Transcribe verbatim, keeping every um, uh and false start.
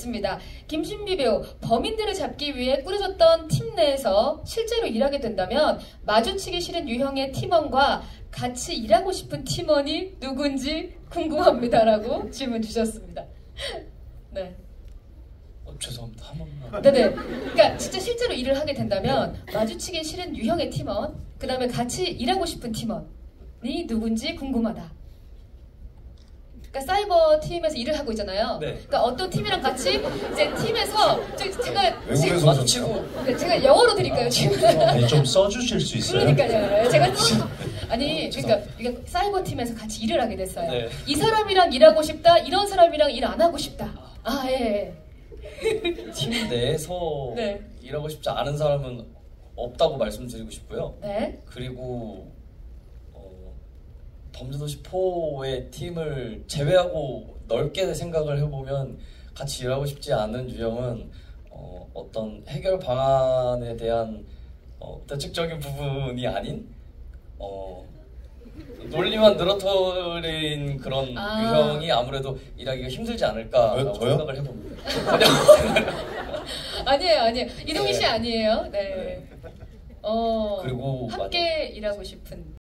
있습니다. 김신비 배우, 범인들을 잡기 위해 꾸려졌던 팀 내에서 실제로 일하게 된다면 마주치기 싫은 유형의 팀원과 같이 일하고 싶은 팀원이 누군지 궁금합니다라고 질문 주셨습니다. 네. 어, 죄송합니다. 한 번만. 네네. 그러니까 진짜 실제로 일을 하게 된다면 마주치기 싫은 유형의 팀원, 그 다음에 같이 일하고 싶은 팀원이 누군지 궁금하다. 그러니까 사이버 팀에서 일을 하고 있잖아요. 네. 그러니까 어떤 팀이랑 같이 이제 팀에서 저, 제가 외국에서 마주치고. 네, 제가 영어로 드릴까요 지금? 네, 좀 써주실 수 있어요? 그러니까요. 제가 아니 그러니까 이게 사이버 팀에서 같이 일을 하게 됐어요. 네. 이 사람이랑 일하고 싶다, 이런 사람이랑 일 안 하고 싶다. 아 예. 팀 내에서 네. 일하고 싶지 않은 사람은 없다고 말씀드리고 싶고요. 네. 그리고 어, 범죄도시 사의 팀을 제외하고 넓게 생각을 해보면 같이 일하고 싶지 않은 유형은 어, 어떤 해결 방안에 대한 어, 대책적인 부분이 아닌 어, 논리만 늘어뜨린 그런 아. 유형이 아무래도 일하기가 힘들지 않을까라고 저요? 생각을 해봅니다. 아니에요, 아니에요. 이동희 씨 네. 아니에요. 네. 어. 그리고 함께 일하고 싶은.